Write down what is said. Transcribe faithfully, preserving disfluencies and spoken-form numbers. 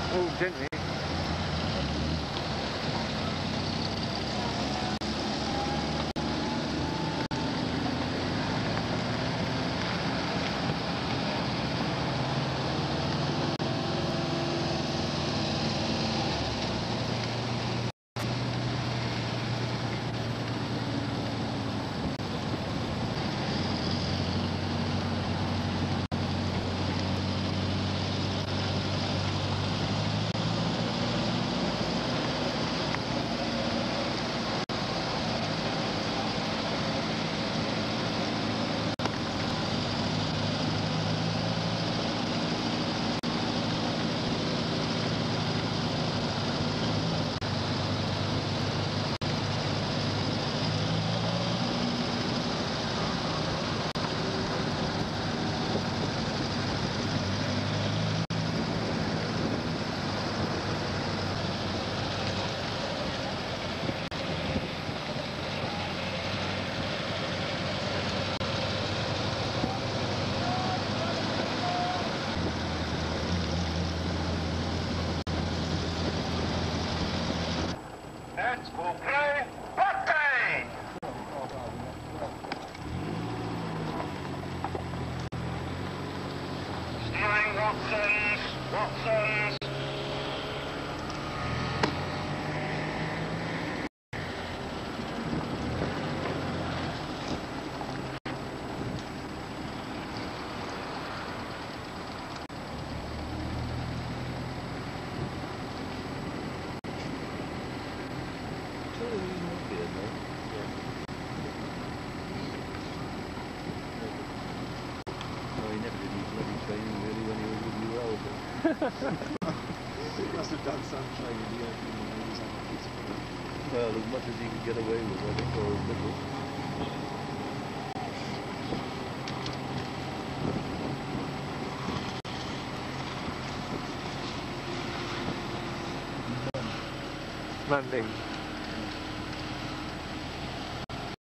Oh, gently. Watsons, Watsons. He must have done some training here when he was on the piece of it. Well, as much as he could get away with, I think, or as little. Mannheim.